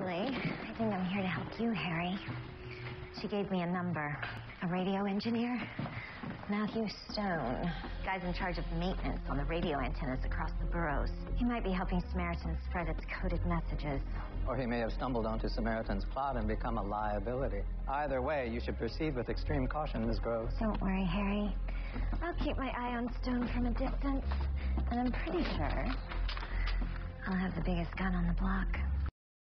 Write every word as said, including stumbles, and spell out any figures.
Actually, I think I'm here to help you, Harry. She gave me a number. A radio engineer? Matthew Stone. Guy's in charge of maintenance on the radio antennas across the boroughs. He might be helping Samaritan spread its coded messages. Or he may have stumbled onto Samaritan's plot and become a liability. Either way, you should proceed with extreme caution, Miss Groves. Don't worry, Harry. I'll keep my eye on Stone from a distance. And I'm pretty sure I'll have the biggest gun on the block.